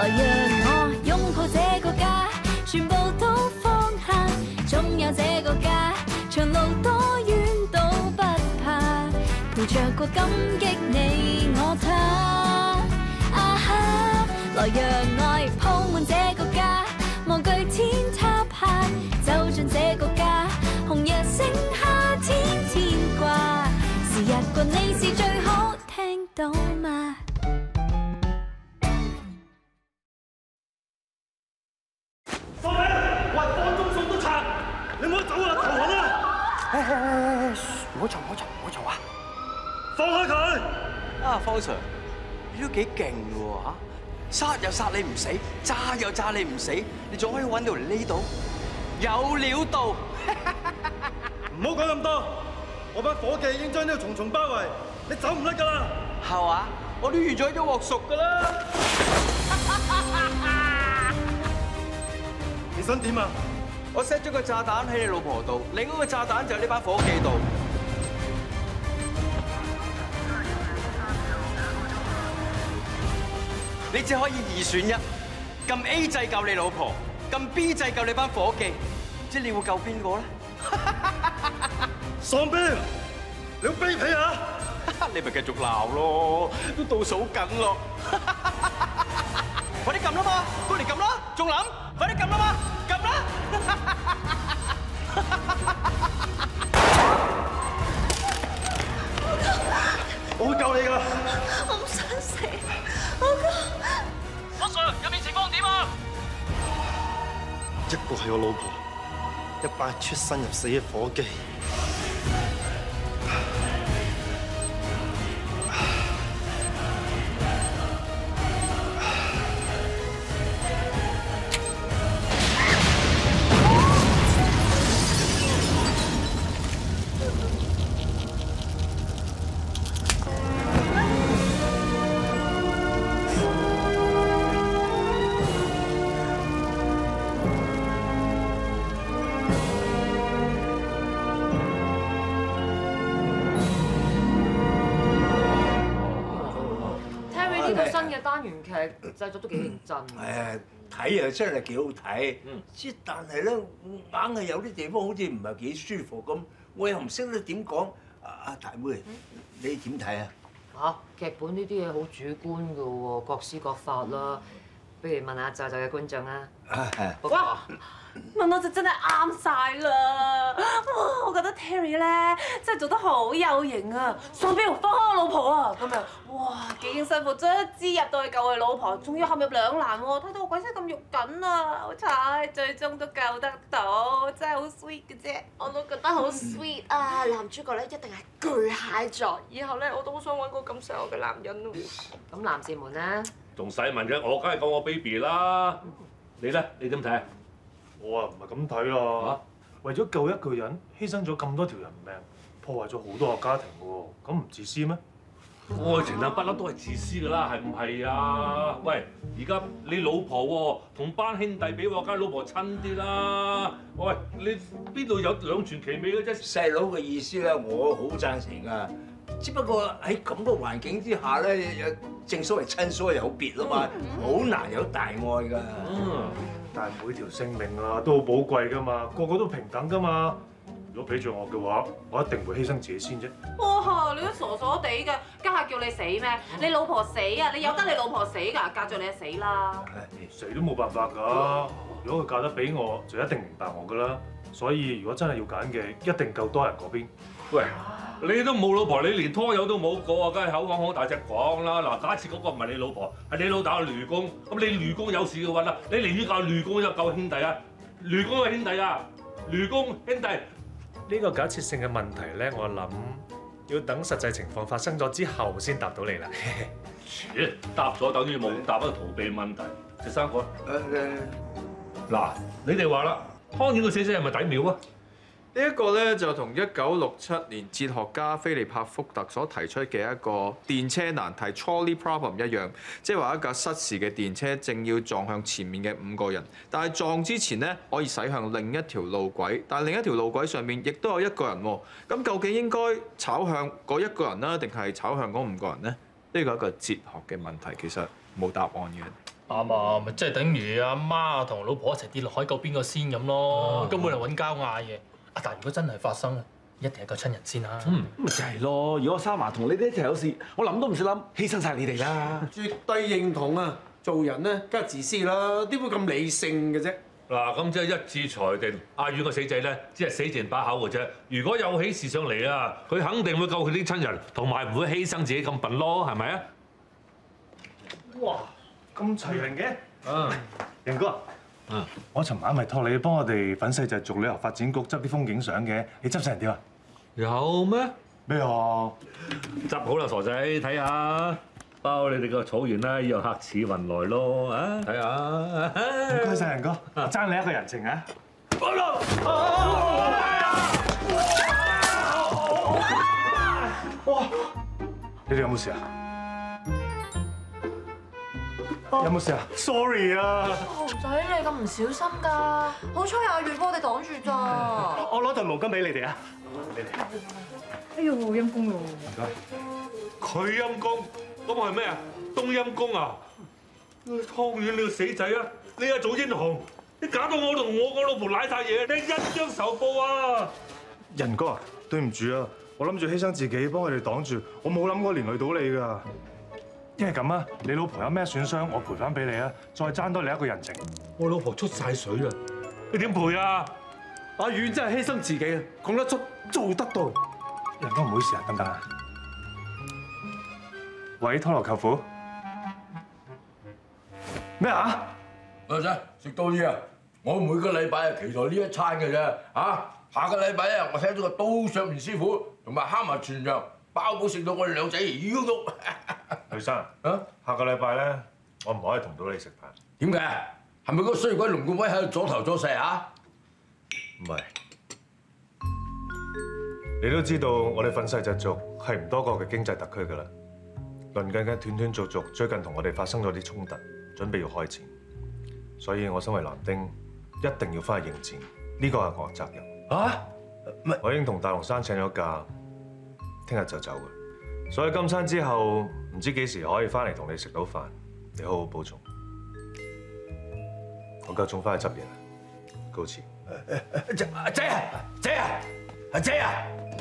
來讓我擁抱這個家，全部都放下，總有這個家，長路多遠都不怕，陪着過感激你我他。啊哈，來讓愛鋪滿這個家，無懼天塌下，走進這個家，紅日升夏天牽掛，時日過你是最好，聽到嗎？ 收尾，我係幫中送都賊，你唔好走啊，投降啦！ 唔好嘈啊！ 放開佢！ 啊，方 Sir，你都幾勁嘅喎嚇！殺又殺你唔死，炸又炸你唔死，你仲可以揾到嚟呢度，有料到！ 唔好講咁多，我班伙計已經將呢度重重包圍，你走唔甩㗎啦！ 係嘛？我都預咗一鑊熟㗎啦！ 你想點啊？ 我 set 咗個炸彈喺你老婆度，另一個炸彈就喺呢班伙計度。你只可以2選1，撳 A 掣救你老婆，撳 B 掣救你班伙計，即係你會救邊個咧？ 喪彪，你好卑鄙啊！ 你咪繼續鬧咯，都倒數緊咯。快啲撳啦嘛，過嚟撳啦，仲諗？快啲撳啦嘛，撳啦！ 我會救你㗎！ 我唔想死，我哥。 阿 Sir，入面情況點啊？ 一個係我老婆，一班出生入死嘅伙計。 新嘅單元劇製作都幾認真。 誒睇啊真係幾好睇，之但係咧硬係有啲地方好似唔係幾舒服咁，我又唔識得點講。阿大妹，你點睇啊？ 嚇，劇本呢啲嘢好主觀㗎喎，各施各法啦。不如問下在座嘅觀眾啊。 哇！問我就真係啱晒啦！哇，我覺得 Terry 咧真係做得好有型啊！喪彪放開我老婆啊！咁樣，哇，幾辛苦，將一支入到去救佢老婆，仲要陷入兩難喎！睇到我鬼死咁肉緊啊！好彩最終都救得到，真係好 sweet 嘅啫！ 我都覺得好 sweet 啊！男主角咧一定係巨蟹座，以後咧我都好想揾個咁錫我嘅男人咯。 咁男士們咧， 仲使問嘅？我梗係講我 baby 啦。你咧？你點睇啊？ 我啊唔係咁睇啦，為咗救一個人，犧牲咗咁多條人命，破壞咗好多個家庭嘅喎，咁唔自私咩？ 愛情啊，不嬲都係自私㗎啦，係唔係啊？喂，而家你老婆喎，同班兄弟比喎，梗係老婆親啲啦。喂，你邊度有兩全其美嘅啫？ 細佬嘅意思咧，我好贊成㗎。只不過喺咁嘅環境之下咧，正所謂親疏有別啊嘛，好難有大愛㗎。 但係每條性命啊都好寶貴㗎嘛，個個都平等㗎嘛。如果俾著我嘅話，我一定會犧牲自己先啫。 哇！你都傻傻地㗎，家下叫你死咩？你老婆死啊！你由得你老婆死㗎，嫁咗你就死啦。 死都冇辦法㗎。如果佢嫁得俾我，就一定明白我㗎啦。所以如果真係要揀嘅，一定夠多人嗰邊。 喂，你都冇老婆，你連拖友都冇個啊，梗係口講好大隻講啦。嗱，假設嗰個唔係你老婆，係你老豆雷公，咁你雷公有事嘅話啦，你寧願救雷公一救兄弟啊，雷公嘅兄弟啊，雷公兄弟。 呢個假設性嘅問題咧，我諗要等實際情況發生咗之後先答到你啦。 答咗等於冇答，不過逃避問題。第三個，嗱，你哋話啦，湯顯個死者係咪抵秒啊？ 呢一個咧就同1967年哲學家菲利柏福特所提出嘅一個電車難題 （trolley problem） 一樣，即係話一架失事嘅電車正要撞向前面嘅5個人，但係撞之前咧可以駛向另一條路軌，但係另一條路軌上面亦都有1個人喎。咁究竟應該炒向嗰1個人啦，定係炒向嗰5個人呢？呢個係一個哲學嘅問題，其實冇答案嘅。 啱啊，咪即係等於阿媽同老婆一齊跌落海救邊個先咁咯，根本係揾交嗌嘅。但係如果真係發生，一定係救親人先啦。 咪就係咯，如果三嫲同你哋一齊有事，我諗都唔使諗，犧牲晒你哋啦。 絕對認同啊！做人咧，梗係自私啦，點會咁理性嘅啫？ 嗱，咁即係一致裁定，阿遠個死仔咧，只係死剩把口嘅啫。如果有喜事上嚟啊，佢肯定會救佢啲親人，同埋唔會犧牲自己咁笨咯，係咪啊？ 哇！咁齊人嘅，仁哥，我尋晚咪託你幫我哋粉細就族旅遊發展局執啲風景相嘅，你執成點啊？ 有咩？ 咩啊？ 執好啦，傻仔，睇下，包你哋個草原啦，以後客似雲來咯，啊，睇下。 唔該曬，仁哥，爭你一個人情啊！哇！你哋有冇事啊？有冇事啊 ？Sorry 啊！ 豪仔，你咁唔小心㗎，好彩有阿月幫我哋擋住咋。 我攞條毛巾俾你哋啊！你哋。 哎呦，陰公喎！ 唔該。 佢陰公，咁係咩啊？冬陰公啊！湯圓你個死仔啊！你係做英雄，你搞到我同我個老婆賴晒嘢，你一將仇報啊！ 仁哥，對唔住啊，我諗住犧牲自己幫佢哋擋住，我冇諗過連累到你㗎。一係咁啊，你老婆有咩損傷，我賠翻俾你啊，再爭多你一個人情。 我老婆出晒水啦，你點賠啊？ 阿遠真係犧牲自己啊，講得出做得到。 仁哥唔好意思啊，等等啊。喂，拖羅舅父。咩啊？ 老仔食多啲啊！我每個禮拜期待呢一餐嘅啫，下個禮拜咧，我請咗個刀削麵師傅同埋蝦麻全羊，包保食到我哋兩仔腰肉。 許生，下個禮拜咧，我唔可以同到你食飯。 點解？係咪嗰個衰鬼龍冠威喺度阻頭阻勢啊？ 唔係，你都知道我哋憤世嫉俗係唔多個嘅經濟特區㗎啦。鄰近嘅斷斷續續，最近同我哋發生咗啲衝突，準備要開戰，所以我身為男丁，一定要翻去應戰，呢個係我嘅責任。我已經同大龍山請咗假，聽日就走㗎。所以今餐之後，唔知幾時可以翻嚟同你食到飯，你好好保重。我夠鐘翻去執嘢啦，告辭。 阿仔啊，仔啊，阿仔啊！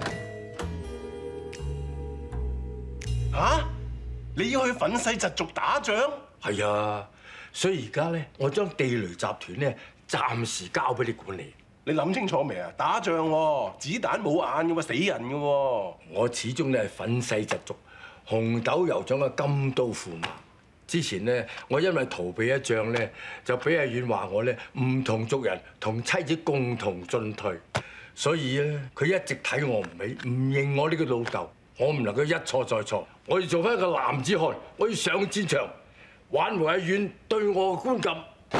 嚇！你要去憤世嫉俗打仗？ 係啊，所以而家咧，我將地雷集團咧暫時交俾你管理。 你諗清楚未啊？打仗喎，子彈冇眼嘅喎，死人嘅喎。 我始終咧係憤世嫉俗，紅豆酋長嘅金刀駙馬。之前咧，我因為逃避一仗咧，就俾阿遠話我咧唔同族人同妻子共同進退，所以咧佢一直睇我唔起，唔認我呢個老豆。我唔能夠一錯再錯，我要做翻一個男子漢，我要上戰場，挽回阿遠對我嘅觀感。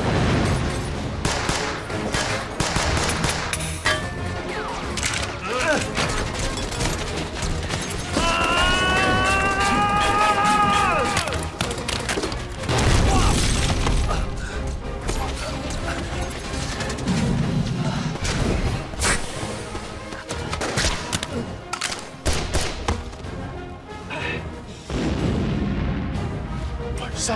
生，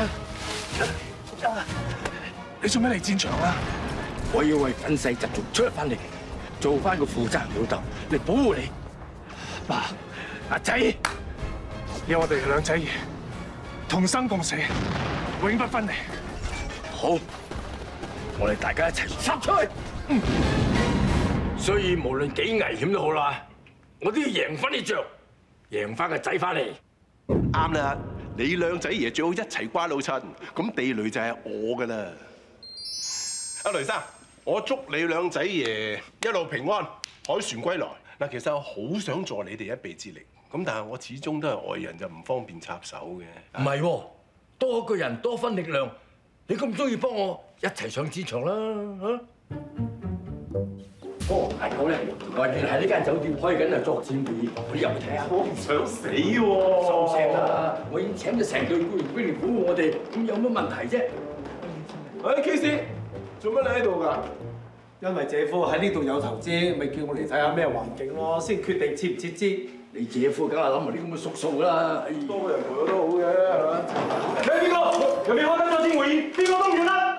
你做咩嚟戰場啊？ 我要為憤世嫉俗出翻力，做翻個負責任老豆嚟保護你。 爸，阿仔，要我哋兩仔爺同生共死，永不分離。 好，我哋大家一齊殺出去。所以無論幾危險都好啦，我都要贏翻呢仗，贏翻個仔翻嚟。 啱啦。你兩仔爺最好一齊瓜老襯，咁地雷就係我噶啦。阿雷生，我祝你兩仔爺一路平安，凱旋歸來。嗱，其實我好想助你哋一臂之力，咁但係我始終都係外人，就唔方便插手嘅。 唔係喎，多個人多分力量，你咁中意幫我一齊上戰場啦嚇！哦，係咁咧，外邊喺呢間酒店開緊啊作戰會議，我入去睇下。 我唔想死喎！ 收聲啦！我已經請咗成隊僱員兵嚟保護我哋，咁有乜問題啫？ 喂 ，K 做乜你喺度㗎？因為姐夫喺呢度有投資，咪叫我嚟睇下咩環境咯，先決定撤唔撤資。 你姐夫梗係諗埋啲咁嘅縮數啦。 多個人陪我都好嘅，係嘛？ 你係邊個？入面開緊作戰會議，邊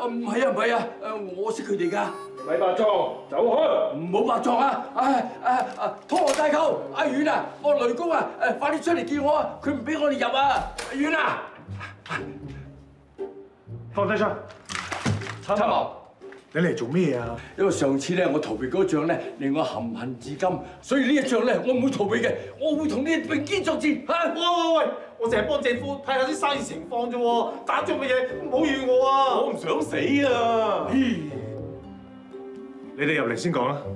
唔係啊，我識佢哋㗎。 咪白撞，走開！ 唔好白撞啊！拖羅大舅，阿遠啊，我雷公啊，快啲出嚟叫我啊！佢唔俾我哋入啊！阿遠啊！ 放低槍， 參謀， 你嚟做咩啊？ 因為上次咧我逃避嗰仗咧令我含恨至今，所以呢一仗咧我唔會逃避嘅，我會同你並肩作戰嚇！ 喂！我淨係幫政府睇下啲生意情況啫喎，打仗嘅嘢唔好怨我啊！ 我唔想死啊！ 你哋入嚟先講啦。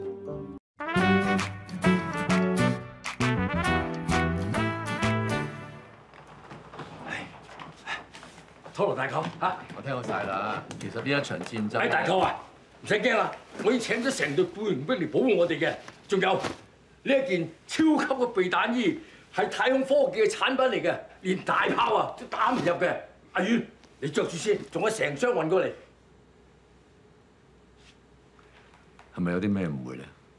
拖羅大舅嚇， 我聽好晒啦。其實呢一場戰爭， 大舅啊，唔使驚啦，我已經請咗成隊僱傭兵嚟保護我哋嘅。仲有呢一件超級嘅避彈衣係太空科技嘅產品嚟嘅，連大炮啊都打唔入嘅。阿遠，你着住先，仲有成箱運過嚟。 係咪有啲咩誤會咧？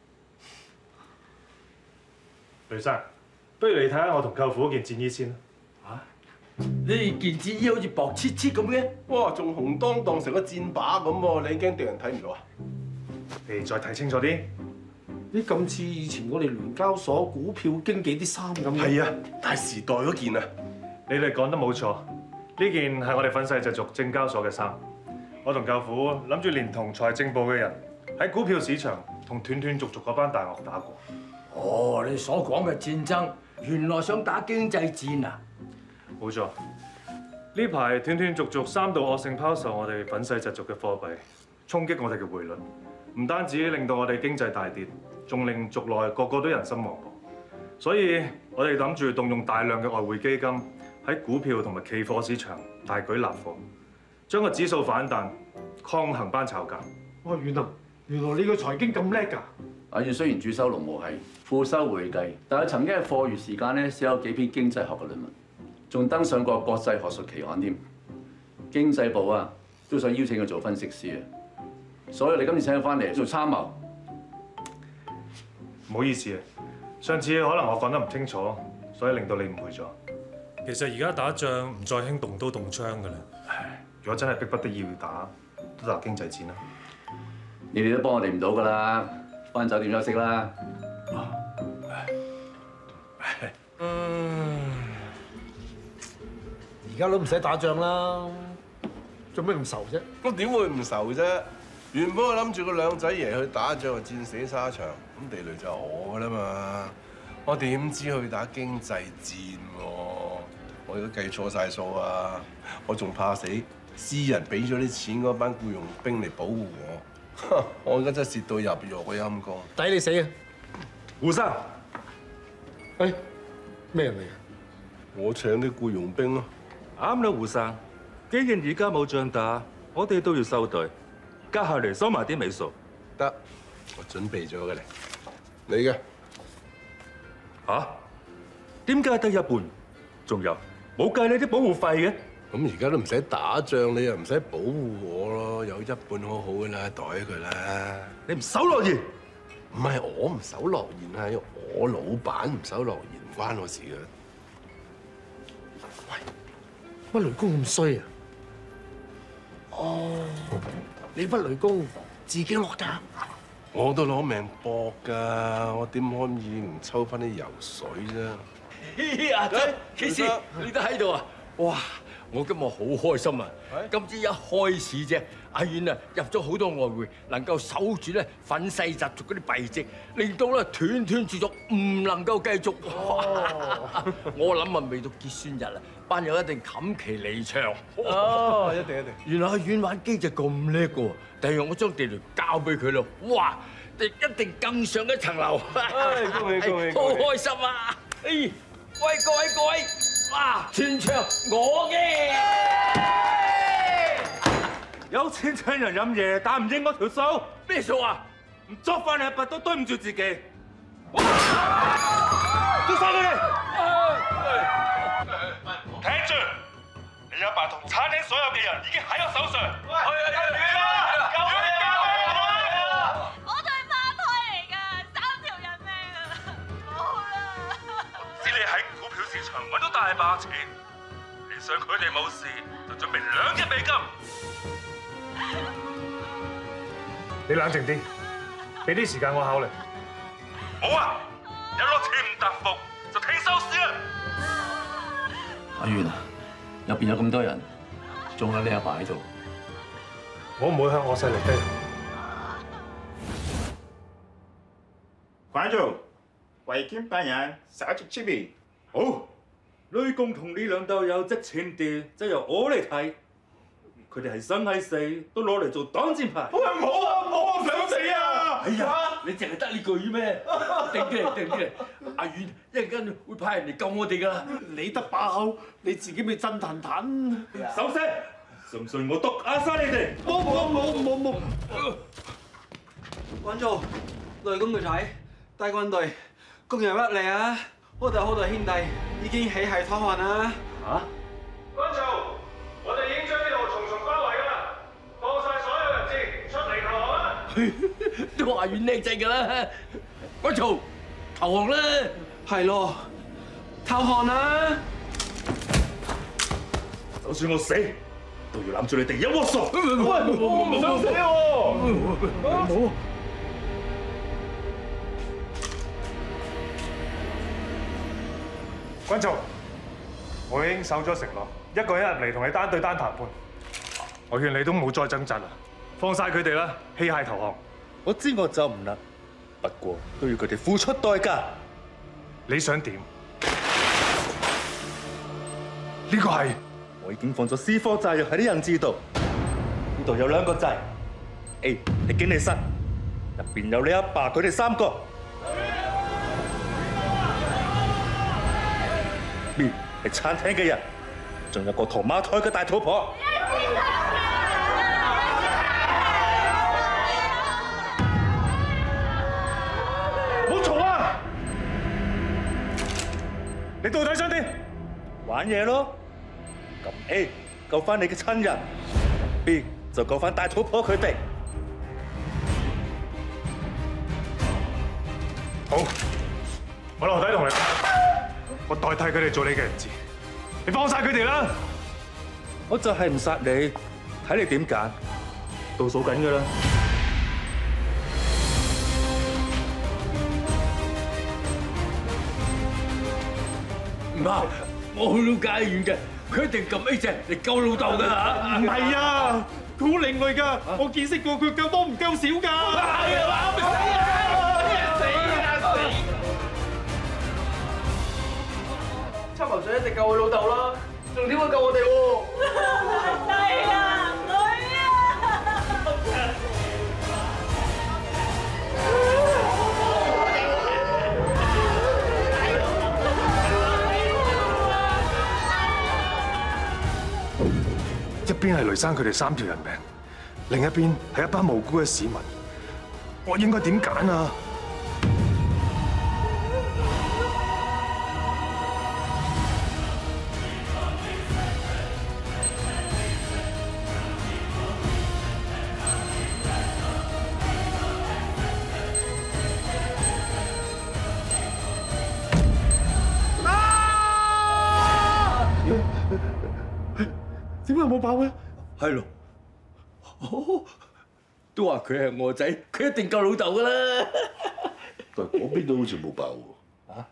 雷生，不如你睇下我同舅父嗰件戰衣先啦。 呢件戰衣好似薄切切咁嘅， 哇，仲紅當當成個箭靶咁喎！你驚敵人睇唔到啊？ 你再睇清楚啲。 呢咁似以前我哋聯交所股票經紀啲衫咁嘅。 係啊，大時代嗰件啊！ 你哋講得冇錯，呢件係我哋憤世疾俗證交所嘅衫。我同舅父諗住連同財政部嘅人喺股票市場同斷斷續續嗰班大鱷打過。 哦，你所講嘅戰爭，原來想打經濟戰啊！ 冇錯，呢排斷斷續續3度惡性拋售我哋憤世疾俗嘅貨幣，衝擊我哋嘅匯率，唔單止令到我哋經濟大跌，仲令族內個個都人心惶惶。所以我哋諗住動用大量嘅外匯基金喺股票同埋期貨市場大舉立貨，將個指數反彈，抗衡班炒價。 哇，遠啊！原來你個財經咁叻㗎！ 阿遠雖然主修農務系，副修會計，但係曾經喺課餘時間咧寫有幾篇經濟學嘅論文，仲登上過國際學術期刊添。經濟部啊都想邀請佢做分析師啊，所以你今次請佢翻嚟做參謀。 唔好意思啊，上次可能我講得唔清楚，所以令到你誤會咗。其實而家打仗唔再興動刀動槍㗎啦。如果真係逼不得已要打，都打經濟戰啦。 你哋都幫我哋唔到㗎啦，翻酒店休息啦。 而家都唔使打仗啦，做咩咁愁啫？ 我點會唔愁啫？原本我諗住個兩仔爺去打仗就戰死沙場，咁地雷就我㗎啦嘛。我點知去打經濟戰喎？我都計錯晒數啊！我仲怕死，私人俾咗啲錢嗰班僱傭兵嚟保護我。我而家真係蝕到入肉嘅陰公。 抵你死啊！胡生，誒咩人嚟嘅？ 我請啲僱傭兵咯。 啱啦，胡生。既然而家冇仗打，我哋都要收隊，加下嚟收埋啲尾數。 得，我準備咗嘅嚟。你嘅嚇？點解得一半？仲有冇計你啲保護費嘅？ 咁而家都唔使打仗，你又唔使保護我咯，有一半好好嘅啦，袋佢啦。 你唔守諾言？ 唔係我唔守諾言，係我老闆唔守諾言，唔關我事嘅。 乜雷公咁衰啊？哦，你不雷公自己落㗎？ 我都攞命搏㗎，我點可以唔抽翻啲油水啫？ 阿仔，KC，你都喺度啊？哇！我今日好開心啊！今朝一開始啫，阿遠啊入咗好多外匯，能夠守住咧憤世疾俗嗰啲弊跡，令到咧斷斷續續唔能夠繼續。我諗啊，未到結算日啊，班友一定冚旗離場。 哦，一定一定。 原來阿遠玩機就咁叻㗎喎，第日我將地雷交俾佢咯，哇！一定更上一層樓。 恭喜恭喜！ 好開心啊！喂，各位！哇！全場我嘅， 有錢請人飲嘢，但唔應我條數。 咩數啊？ 唔作翻你一筆都對唔住自己。哇！捉晒佢哋！聽住，你阿爸同餐廳所有嘅人已經喺我手上。 我對孖胎嚟㗎，3條人命啊！冇啦！ 知你喺股票市場揾到大把錢，你想佢哋冇事，就準備2億美金。 你冷靜啲，俾啲時間我考慮。 好啊，有落詞唔答覆就聽收視啦。 阿源啊，入邊有咁多人，仲有你阿爸喺度， 我唔會向我勢力低。 觀眾，圍觀班人稍作準備。 好，女公同呢兩鬥友值錢啲，就由我嚟睇。佢哋係生係死都攞嚟做擋箭牌。 喂，唔好啊，我唔想死啊！ 哎呀，你淨係得呢句咩？定啲嚟，定啲嚟。阿遠一陣間會派人嚟救我哋㗎啦。 你得把口，你自己咪震騰騰。 收聲！信唔信我篤下晒你哋？ 冇。 觀眾，雷公嘅仔，大軍隊，工人乜嚟啊？好多兄弟已經起係討飯啦。 嚇？ 觀眾，我哋已經將呢度重重包圍㗎啦，放晒所有人質出嚟投降啦！ 都話遠叻仔㗎啦，觀眾投降啦！係咯，投降啦！ 就算我死，都要攬住你哋一鑊熟。 我唔想死喎！ 冇。觀眾，我已經守咗承諾，一個人入嚟同你單對單談判。我勸你都冇再掙扎啦，放晒佢哋啦，棄械投降。 我知我走唔甩，不過都要佢哋付出代價。 你想點？呢個係我已經放咗私貨炸藥喺啲人質度，呢度有2個掣 ，A 係經理室，入邊有你阿爸佢哋3個。B 係餐廳嘅人，仲有個同孖胎嘅大肚婆。 唔好嘈啊！你到底想點？ 玩嘢咯。咁 A 救翻你嘅親人 ，B 就救翻大肚婆佢哋。 好，我留低同你。我代替佢哋做你嘅人質，你放晒佢哋啦！ 我就係唔殺你，睇你點揀，倒數緊㗎啦！ 唔怕，我去到街遠嘅，佢一定撳 A 隻嚟救老豆㗎嚇！ 唔係啊，佢好另類㗎，我見識過佢救多唔夠少㗎。係啊嘛！ 參謀長一定救佢老豆啦，仲點會救我哋喎？ 係啊，女啊！ 一邊係雷生佢哋3條人命，另一邊係一班無辜嘅市民，我應該點揀啊？ 點解冇爆嘅？ 係咯，都話佢係我仔，佢一定救老豆㗎啦。 但係嗰邊都好似冇爆喎。 呢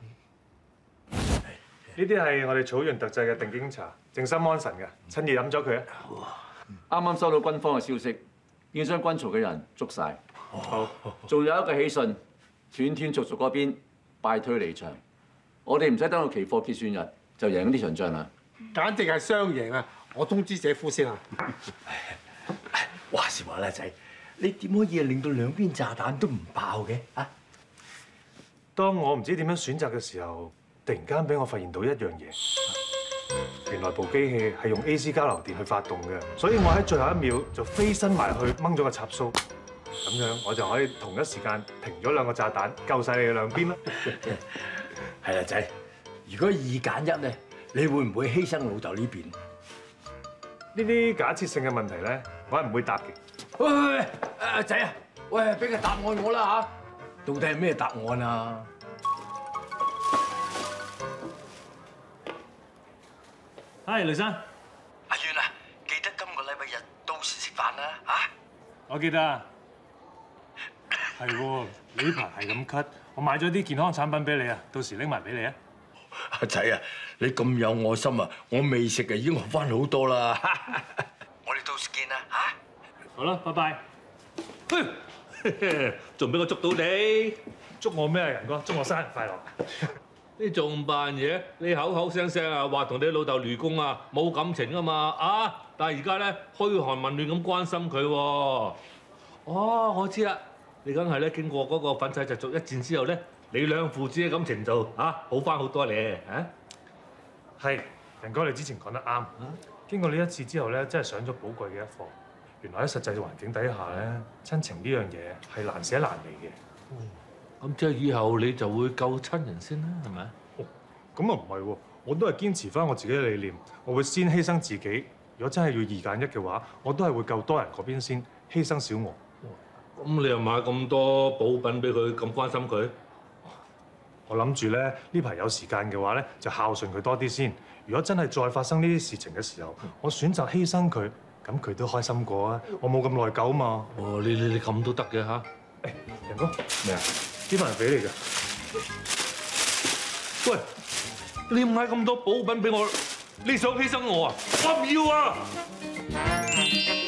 啲係我哋草原特製嘅定經茶，靜心安神嘅，趁熱飲咗佢啊！ 啱啱收到軍方嘅消息，已經將軍曹嘅人捉晒。 好， 仲有一個喜訊，斷斷續續嗰邊敗退離場，我哋唔使等到期貨結算日就贏呢場仗啦。 簡直係雙贏啊！我通知姐夫先啊！ 話時話啦，仔，你點可以令到兩邊炸彈都唔爆嘅啊？ 當我唔知點樣選擇嘅時候，突然間俾我發現到一樣嘢，原來部機器係用 AC 交流電去發動嘅，所以我喺最後1秒就飛身埋去掹咗個插蘇，咁樣我就可以同一時間停咗2個炸彈，救晒你哋兩邊啦。 係啦，仔，如果2揀1咧，你會唔會犧牲老豆呢邊？ 呢啲假設性嘅問題咧，我係唔會答嘅。 喂，阿仔啊，喂，俾個答案我啦嚇，到底係咩答案啊？ 係雷生， 阿遠啊，記得今個禮拜日到時食飯啦嚇。 我記得啊，係喎，你呢排係咁咳，我買咗啲健康產品俾你啊，到時拎埋俾你啊。 阿仔啊，你咁有愛心啊，我未食啊已經學翻好多啦。我哋到時見啦嚇。 好啦，拜拜。 仲俾我捉到你？ 捉我咩啊，仁哥？祝我生日快樂！ 你仲扮嘢？你口口聲聲啊話同你老豆離婚啊冇感情啊嘛啊！但係而家咧噓寒問暖咁關心佢喎。哦，我知啦，你梗係咧經過嗰個憤世嫉俗一戰之後咧，你兩父子嘅感情就好翻好多咧嚇。 係，仁哥你之前講得啱。經過呢一次之後咧，真係上咗寶貴嘅一課。原來喺實際嘅環境底下咧，親情呢樣嘢係難捨難離嘅。 咁即係以後你就會救親人先啦，係咪？ 哦，咁啊唔係喎，我都係堅持翻我自己嘅理念，我會先犧牲自己。如果真係要二揀一嘅話，我都係會救多人嗰邊先，犧牲小我。 咁你又買咁多補品俾佢，咁關心佢？ 我諗住咧呢排有時間嘅話咧，就孝順佢多啲先。如果真係再發生呢啲事情嘅時候，我選擇犧牲佢，咁佢都開心過啊！我冇咁內疚啊嘛。 哦，你咁都得嘅嚇？ 誒，仁哥，咩啊？呢份係俾你嘅。 喂，你買咁多補品俾我，你想犧牲我啊？我唔要啊！